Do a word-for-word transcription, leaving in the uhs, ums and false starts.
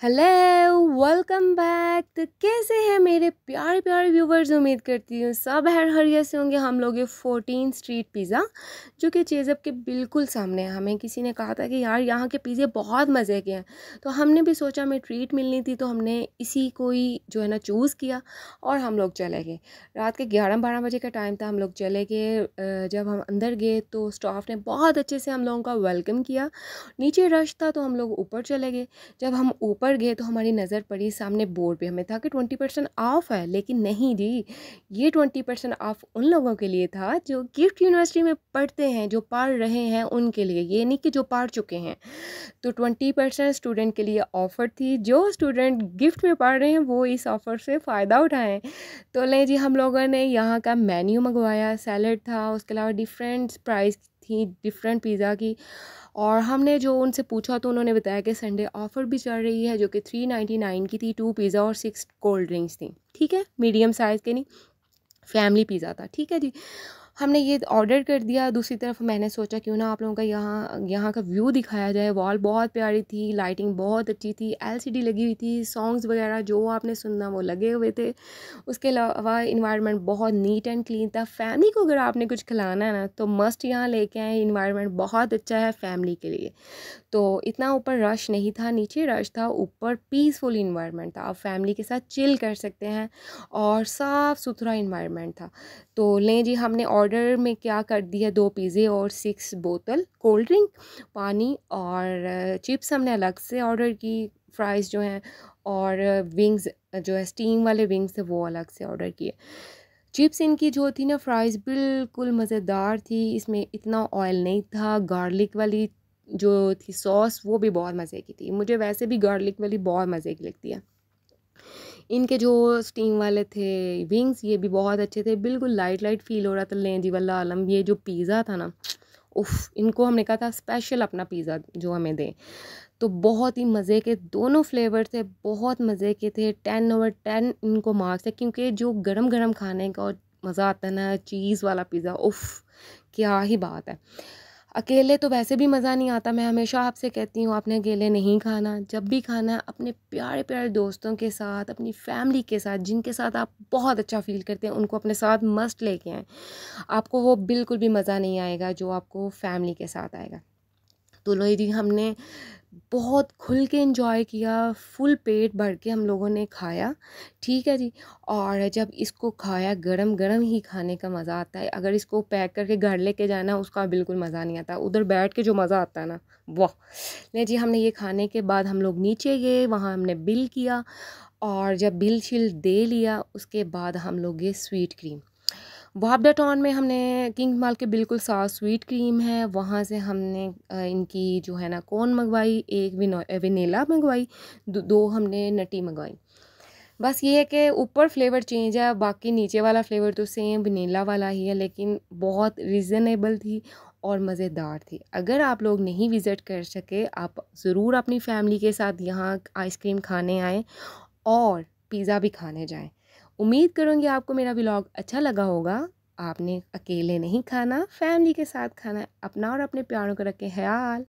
Hello, welcome back. तो कैसे हैं मेरे प्यारे प्यारे व्यूवर्स। उम्मीद करती हूँ सब हर हरिया से होंगे। हम लोग ये फोर्टीन स्ट्रीट पिज़्ज़ा जो कि चेज़अप के बिल्कुल सामने है। हमें किसी ने कहा था कि यार यहाँ के पिज़्ज़े बहुत मज़े के हैं, तो हमने भी सोचा हमें ट्रीट मिलनी थी, तो हमने इसी को ही जो है ना चूज़ किया और हम लोग चले गए। रात के ग्यारह बारह बजे का टाइम था, हम लोग चले गए। जब हम अंदर गए तो स्टाफ ने बहुत अच्छे से हम लोगों का वेलकम किया। नीचे रश था तो हम लोग ऊपर चले गए। जब हम ऊपर गए तो हमारी नज़र पड़ी सामने बोर्ड पे, हमें था कि ट्वेंटी परसेंट ऑफ है, लेकिन नहीं जी, ये ट्वेंटी परसेंट ऑफ उन लोगों के लिए था जो गिफ्ट यूनिवर्सिटी में पढ़ते हैं, जो पढ़ रहे हैं उनके लिए, ये नहीं कि जो पढ़ चुके हैं। तो ट्वेंटी परसेंट स्टूडेंट के लिए ऑफ़र थी। जो स्टूडेंट गिफ्ट में पढ़ रहे हैं वो इस ऑफ़र से फ़ायदा उठाएं। तो लें जी, हम लोगों ने यहाँ का मेन्यू मंगवाया, सैलड था, उसके अलावा डिफरेंट प्राइस थी डिफरेंट पिज़्ज़ा की। और हमने जो उनसे पूछा तो उन्होंने बताया कि संडे ऑफ़र भी चल रही है, जो कि थ्री नाइन्टी नाइन की थी। टू पिज़्ज़ा और सिक्स कोल्ड ड्रिंक्स थी। ठीक है, मीडियम साइज़ के नहीं, फैमिली पिज़्ज़ा था। ठीक है जी, हमने ये ऑर्डर कर दिया। दूसरी तरफ मैंने सोचा क्यों ना आप लोगों का यहाँ यहाँ का व्यू दिखाया जाए। वॉल बहुत प्यारी थी, लाइटिंग बहुत अच्छी थी, एलसीडी लगी हुई थी, सॉन्ग्स वगैरह जो आपने सुनना वो लगे हुए थे। उसके अलावा इन्वायरमेंट बहुत नीट एंड क्लीन था। फैमिली को अगर आपने कुछ खिलाना है ना तो मस्ट यहाँ लेके आए। इन्वायरमेंट बहुत अच्छा है फैमिली के लिए। तो इतना ऊपर रश नहीं था, नीचे रश था, ऊपर पीसफुल इन्वायरमेंट था। आप फैमिली के साथ चिल कर सकते हैं और साफ़ सुथरा इन्वायरमेंट था। तो लें जी, हमने ऑर्डर में क्या कर दिया, दो पिज़्ज़े और सिक्स बोतल कोल्ड ड्रिंक, पानी और चिप्स हमने अलग से ऑर्डर की, फ्राइज़ जो हैं, और विंग्स जो है स्टीम वाले विंग्स थे वो अलग से ऑर्डर किए। चिप्स इनकी जो थी ना, फ्राइज़ बिल्कुल मज़ेदार थी, इसमें इतना ऑयल नहीं था। गार्लिक वाली जो थी सॉस वो भी बहुत मज़े की थी। मुझे वैसे भी गार्लिक वाली बहुत मज़े की लगती है। इनके जो स्टीम वाले थे विंग्स, ये भी बहुत अच्छे थे, बिल्कुल लाइट लाइट फील हो रहा था। लें जी वल्ला आलम, ये जो पिज़्ज़ा था ना, उफ़, इनको हमने कहा था स्पेशल अपना पिज़्ज़ा जो हमें दें। तो बहुत ही मज़े के दोनों फ्लेवर थे, बहुत मज़े के थे। टेन ओवर टेन इनको मार्क्स है, क्योंकि जो गरम गरम खाने का मज़ा आता है ना, चीज़ वाला पिज़्ज़ा, उफ़, क्या ही बात है। अकेले तो वैसे भी मज़ा नहीं आता। मैं हमेशा आपसे कहती हूँ आपने अकेले नहीं खाना। जब भी खाना अपने प्यारे प्यारे दोस्तों के साथ, अपनी फैमिली के साथ, जिनके साथ आप बहुत अच्छा फ़ील करते हैं, उनको अपने साथ मस्ट लेके आएँ। आपको वो बिल्कुल भी मज़ा नहीं आएगा जो आपको फैमिली के साथ आएगा। तो लो जी, हमने बहुत खुल के एंजॉय किया, फुल पेट भर के हम लोगों ने खाया। ठीक है जी। और जब इसको खाया, गरम गरम ही खाने का मज़ा आता है। अगर इसको पैक करके घर लेके जाना, उसका बिल्कुल मज़ा नहीं आता। उधर बैठ के जो मज़ा आता है ना, वाह। नहीं जी, हमने ये खाने के बाद हम लोग नीचे गए, वहाँ हमने बिल किया। और जब बिल शिल दे लिया, उसके बाद हम लोग गए स्वीट क्रीम। वापडा टाउन में हमने किंग माल के बिल्कुल साथ स्वीट क्रीम है, वहाँ से हमने इनकी जो है ना कोन मंगवाई, एक वेनिला मंगवाई, दो, दो हमने नटी मंगवाई। बस ये है कि ऊपर फ्लेवर चेंज है, बाकी नीचे वाला फ्लेवर तो सेम वेनिला वाला ही है, लेकिन बहुत रीज़नेबल थी और मज़ेदार थी। अगर आप लोग नहीं विज़िट कर सके, आप ज़रूर अपनी फैमिली के साथ यहाँ आइसक्रीम खाने आएँ और पिज़्ज़ा भी खाने जाएं। उम्मीद करूँगी आपको मेरा व्लॉग अच्छा लगा होगा। आपने अकेले नहीं खाना, फैमिली के साथ खाना है। अपना और अपने प्यारों का रखें ख्याल।